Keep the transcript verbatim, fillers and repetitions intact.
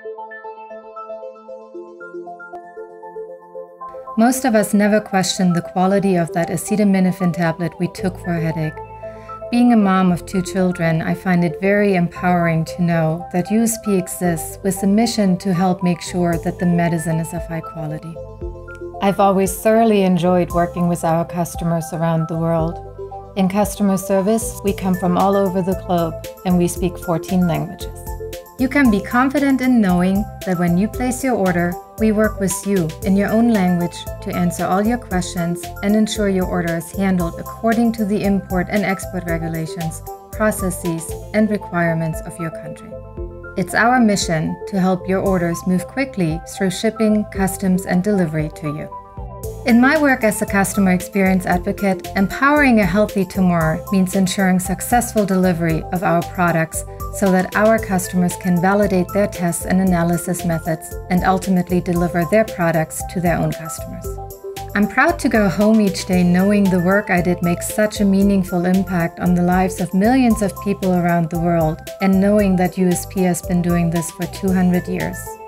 Most of us never questioned the quality of that acetaminophen tablet we took for a headache. Being a mom of two children, I find it very empowering to know that U S P exists with the mission to help make sure that the medicine is of high quality. I've always thoroughly enjoyed working with our customers around the world. In customer service, we come from all over the globe and we speak fourteen languages. You can be confident in knowing that when you place your order, we work with you in your own language to answer all your questions and ensure your order is handled according to the import and export regulations, processes, and requirements of your country. It's our mission to help your orders move quickly through shipping, customs, and delivery to you. In my work as a customer experience advocate, empowering a healthy tomorrow means ensuring successful delivery of our products so that our customers can validate their tests and analysis methods and ultimately deliver their products to their own customers. I'm proud to go home each day knowing the work I did makes such a meaningful impact on the lives of millions of people around the world, and knowing that U S P has been doing this for two hundred years.